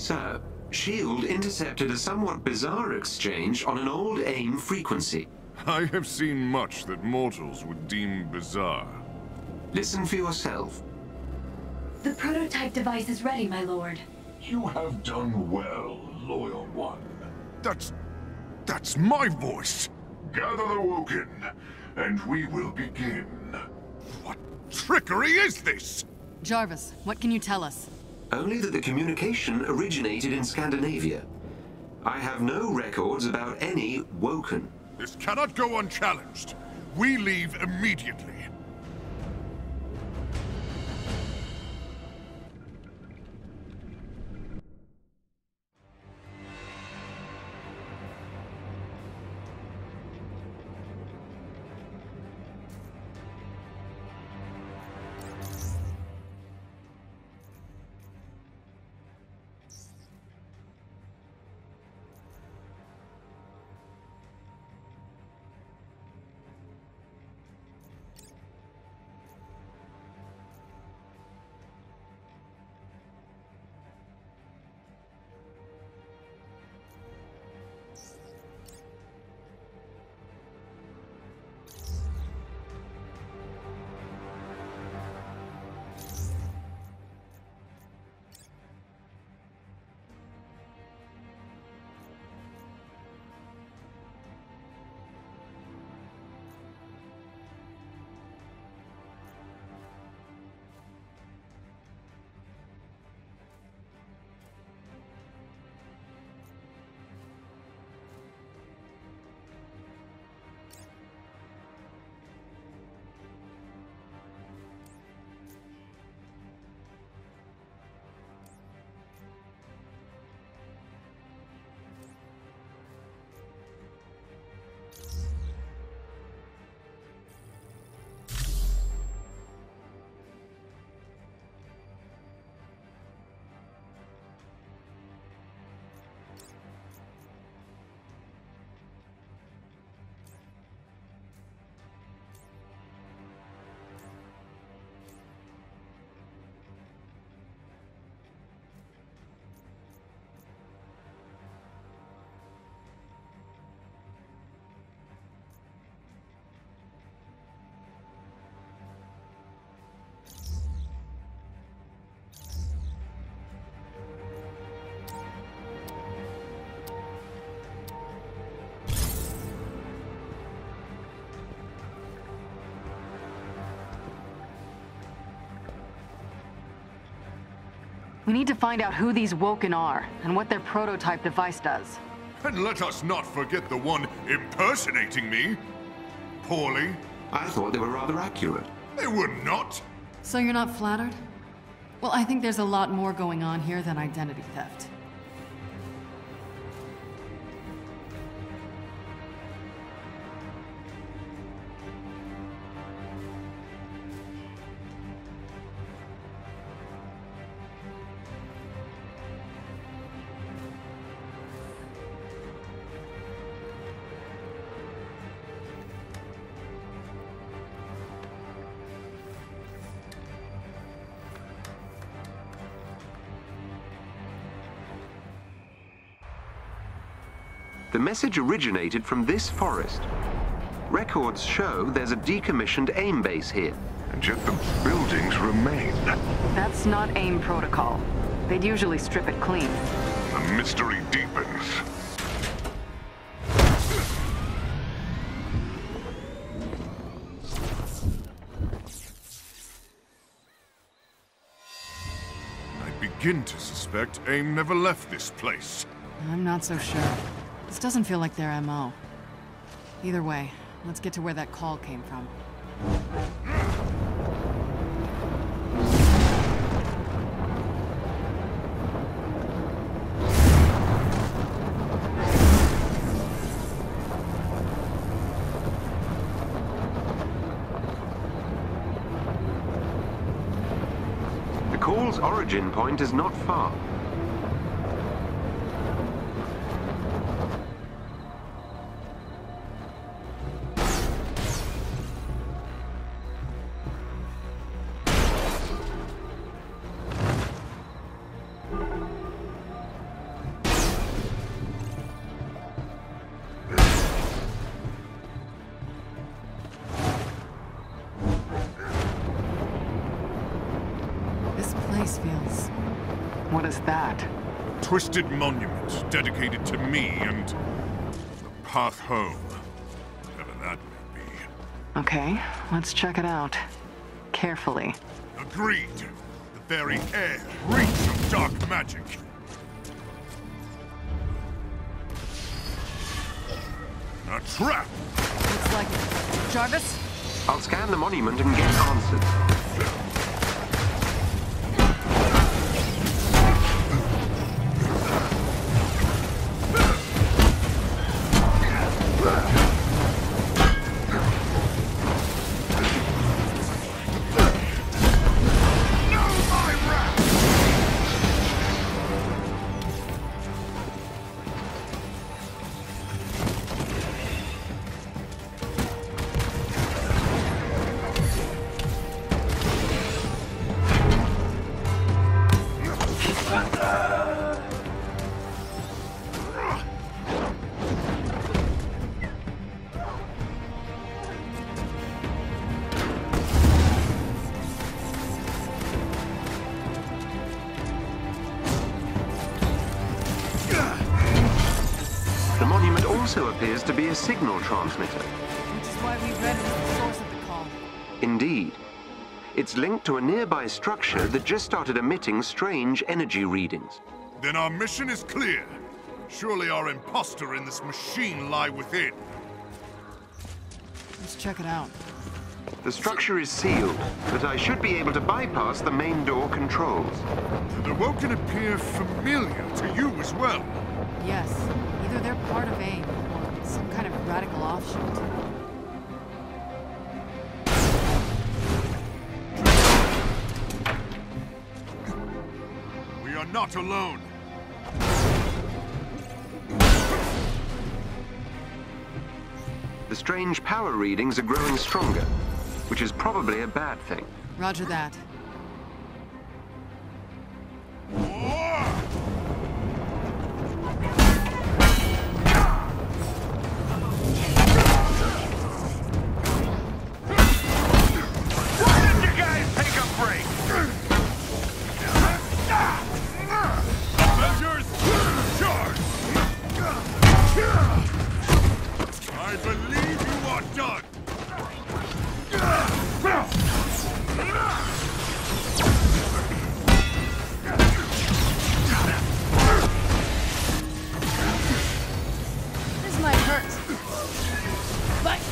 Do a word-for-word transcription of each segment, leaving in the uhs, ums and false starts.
Sir, SHIELD intercepted a somewhat bizarre exchange on an old AIM frequency. I have seen much that mortals would deem bizarre. Listen for yourself. The prototype device is ready, my lord. You have done well, loyal one. That's... that's my voice! Gather the Woken, and we will begin. What trickery is this? Jarvis, what can you tell us? Only that the communication originated in Scandinavia. I have no records about any Woken. This cannot go unchallenged. We leave immediately. We need to find out who these Woken are, and what their prototype device does. And let us not forget the one impersonating me. Poorly. I thought they were rather accurate. They were not. So you're not flattered? Well, I think there's a lot more going on here than identity theft. The message originated from this forest. Records show there's a decommissioned AIM base here. And yet the buildings remain. That's not AIM protocol. They'd usually strip it clean. The mystery deepens. I begin to suspect AIM never left this place. I'm not so sure. This doesn't feel like their M O. Either way, let's get to where that call came from. The call's origin point is not far. that? Twisted monument dedicated to me and the path home. Whatever that may be. Okay, let's check it out. Carefully. Agreed. The very air reeks of dark magic. A trap! Looks like it. Jarvis? I'll scan the monument and get answers. The monument also appears to be a signal transmitter. Which is why we read it as the source of the call. Indeed. It's linked to a nearby structure that just started emitting strange energy readings. Then our mission is clear. Surely our imposter in this machine lie within. Let's check it out. The structure is sealed, but I should be able to bypass the main door controls. The Woken appear familiar to you as well. Yes. Either they're part of AIM, or some kind of radical offshoot. We are not alone. The strange power readings are growing stronger, which is probably a bad thing. Roger that. I believe you are done! This might hurt. But...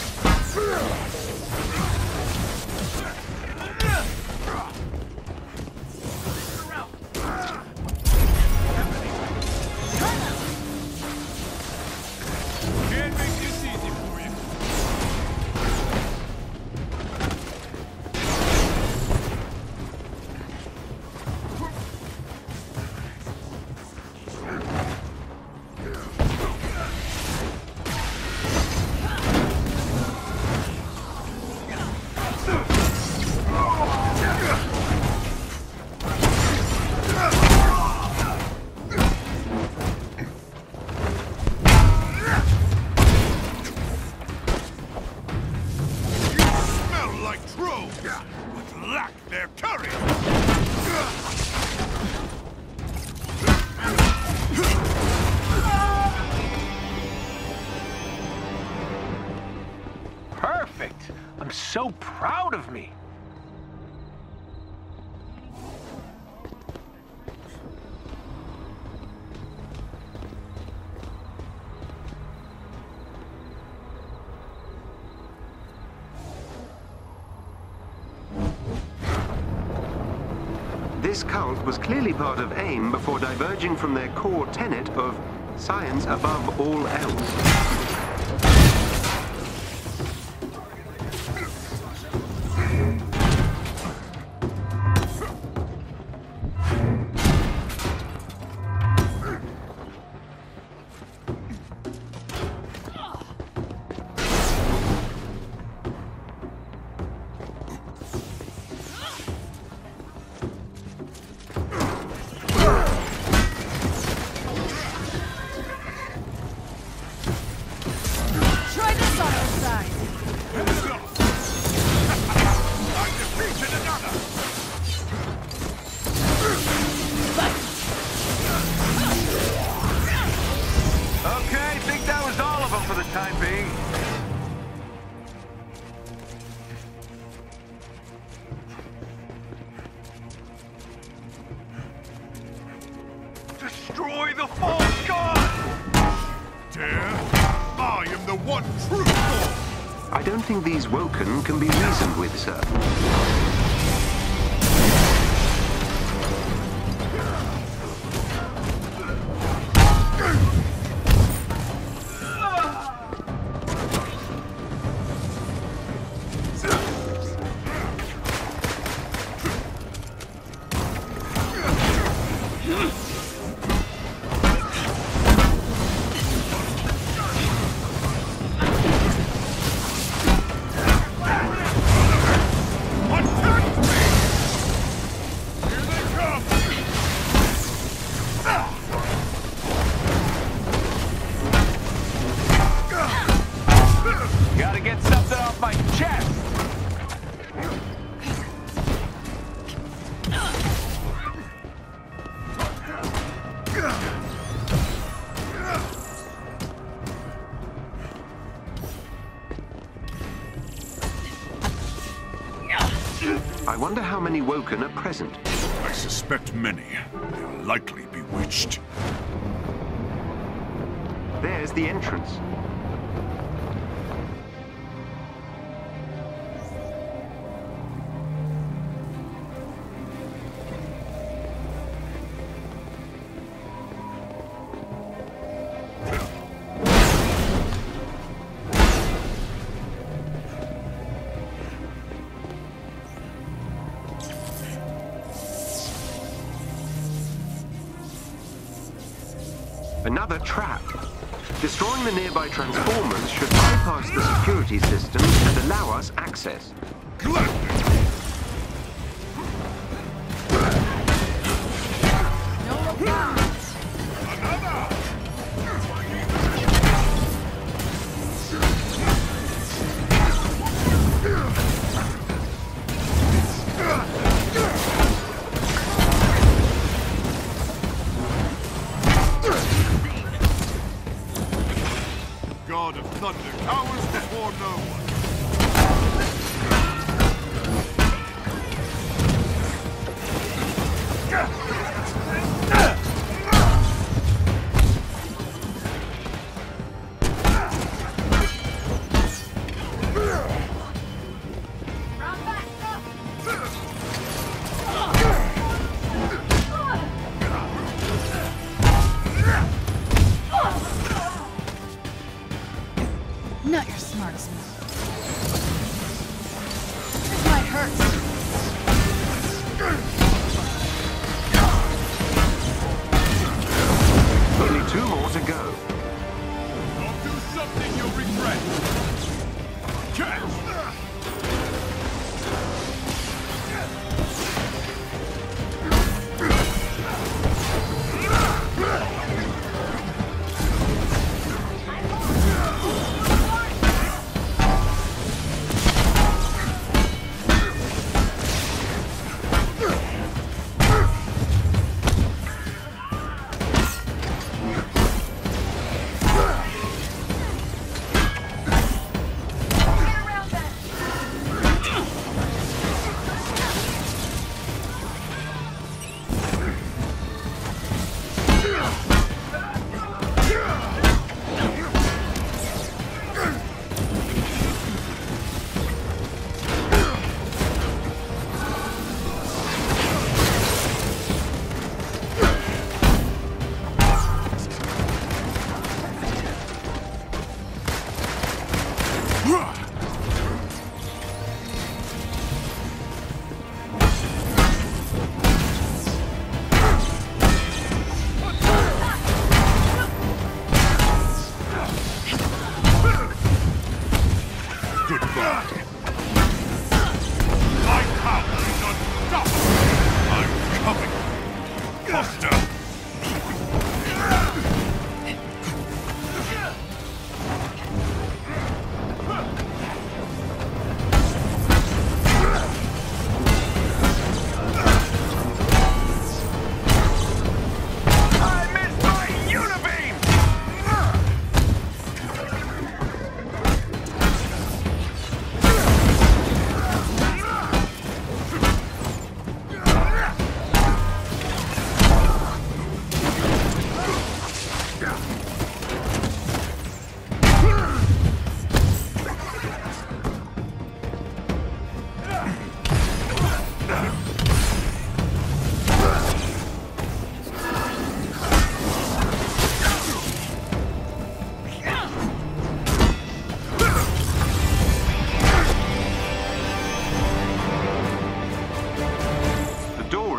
Can't make this easy for you. But lack their courage! Perfect! I'm so proud of me! This cult was clearly part of AIM before diverging from their core tenet of science above all else. enough for the time being. Destroy the false god! Dare? I am the one true force! I don't think these Woken can be reasoned with, sir. Gotta get something off my chest! I wonder how many Woken are present. I suspect many. They are likely bewitched. There's the entrance. Another trap. Destroying the nearby transformers should bypass the security systems and allow us access. God of Thunder cowers before no one. Not your smartest move. This might hurt. Only two more to go. Don't do something you'll regret. Catch!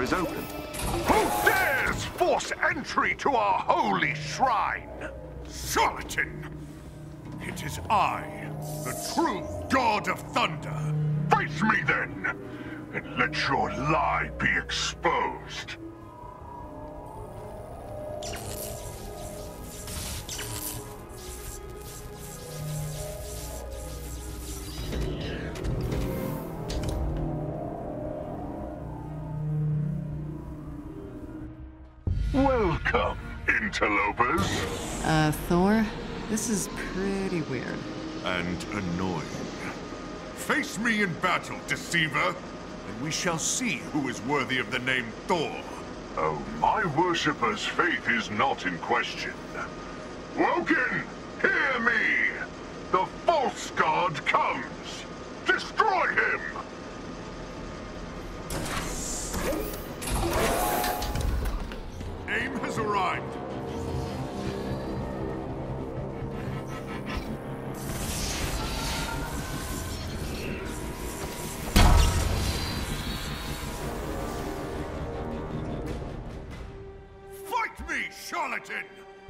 is open. Who dares force entry to our holy shrine? Charlatan! It is I, the true God of Thunder. Face me then, and let your lie be exposed. Welcome, interlopers. Uh, Thor? This is pretty weird. And annoying. Face me in battle, deceiver, and we shall see who is worthy of the name Thor. Oh, my worshipper's faith is not in question. Woken, hear me! The false god comes! Destroy him! Aim has arrived. Fight me, charlatan!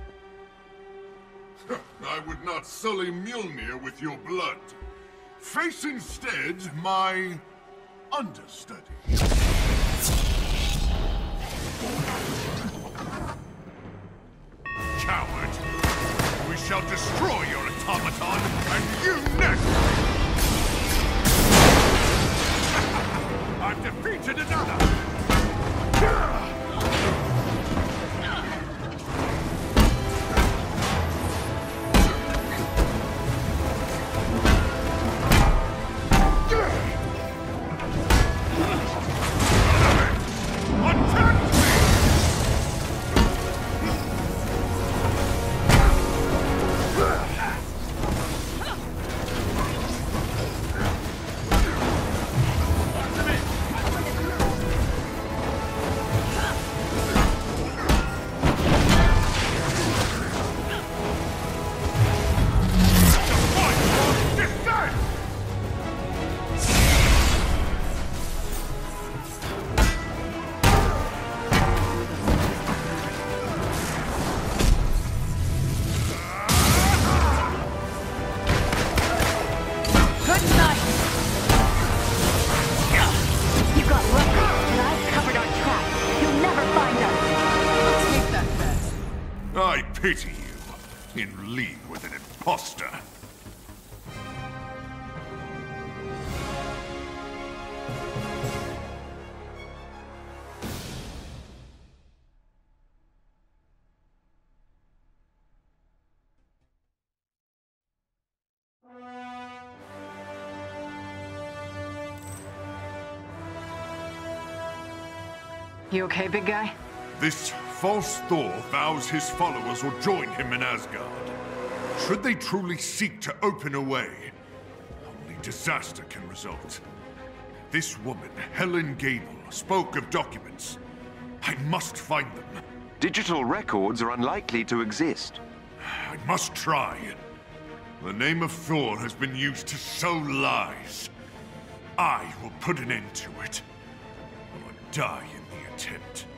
I would not sully Mjolnir with your blood. Face instead my understudy. Coward! We shall destroy your automaton, and you next! I've defeated another! I pity you, in league with an imposter. You okay, big guy? This false Thor vows his followers will join him in Asgard. Should they truly seek to open a way, only disaster can result. This woman, Helen Gable, spoke of documents. I must find them. Digital records are unlikely to exist. I must try. The name of Thor has been used to sow lies. I will put an end to it, or die in the attempt.